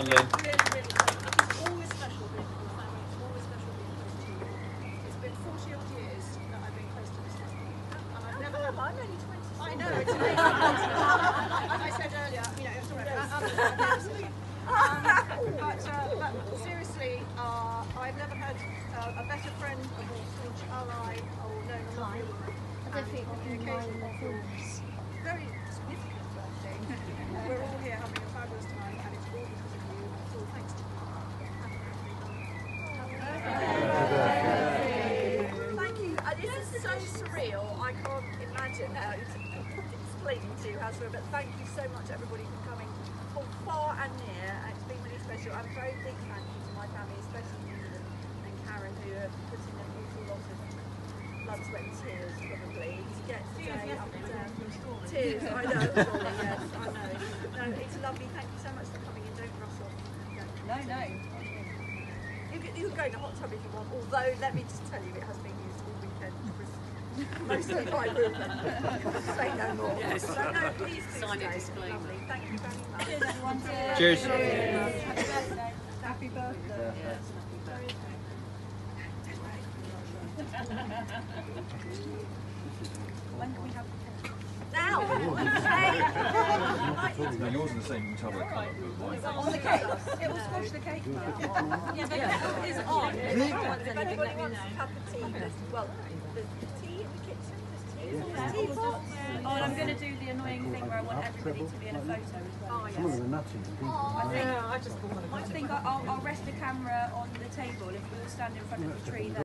on, Lynn. Really, really special. It's always special being with your family. It's always special being close to you. It's been 40 odd years that I've been close to this family. And I've never had... I'm only 20. I know, it's amazing. As I said earlier, you know, it's all right. But seriously, I've never had a better friend, a more staunch ally, or known a lot of women. I don't think we can mind their thoughts. Very significant birthday. We're all here having a fabulous time, and it's all because of you. It's all thanks to you. Thank you. This is so surreal. I can't imagine how to explain to you how surreal. But thank you so much, everybody, for coming from far and near. It's been really special. I'm a very big thank you to my family, especially you and Karen, who have put in an awful lot of blood, sweat, and tears, probably, to get today up and down. Tears, I know. Sorry, yes, I know. No, it's lovely. Thank you so much for coming in. Don't rush off. No. You can go in the hot tub if you want, although let me just tell you it has been used all weekend, mostly by Rupert. Say no more. Yes. So no, please do Sign a stay. disclaimer. Lovely. Thank you very much. Cheers, everyone. Cheers. Happy birthday. Happy birthday. Yes, happy birthday. When can we have the cake? Now! No, yours is the same colour colour, but white. On the cake. It will squash the cake. Yeah, but it is on. If anybody wants a cup of tea, well, there's tea in the kitchen. There's tea for. Oh, and I'm going to do the annoying thing where I want everybody to be in a photo as well. Oh, Some of yes. them are nutty. I think I'll rest the camera on the table if we all stand in front of the tree there.